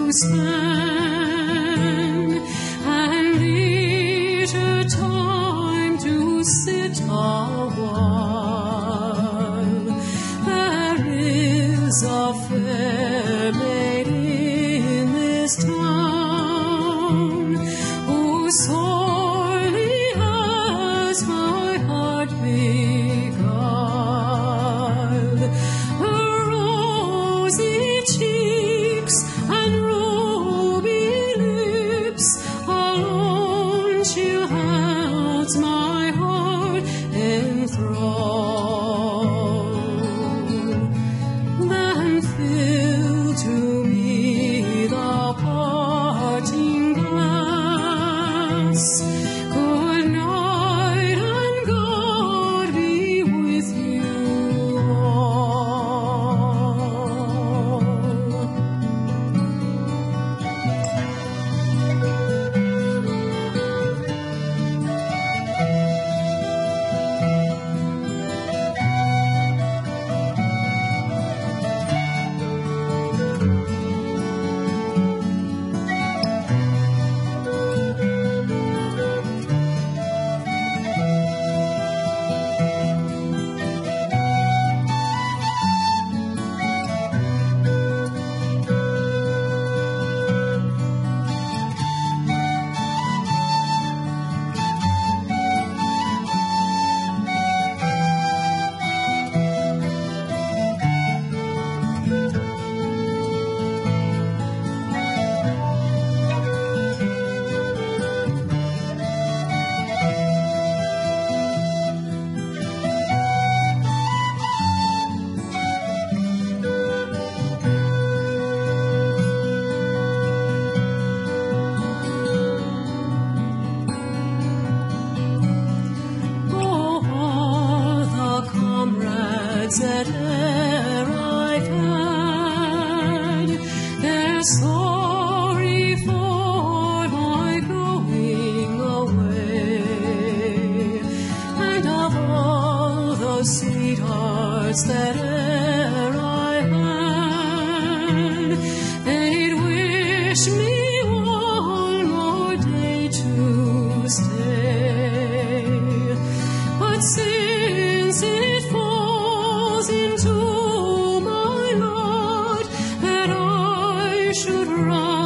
spend, and leisure time to sit a while. There is a fair maid in this town, who sorely has my heart beguiled. Her rosy cheeks and ruby lips alone she holds my heart enthralled. Then fill to me the parting glass. Good night, and God be with you all. That e'er I've had, they're sorry for my going away, and of all the sweethearts that e'er I had, they'd wish me one more day to stay. But since it falls into my lot that I should run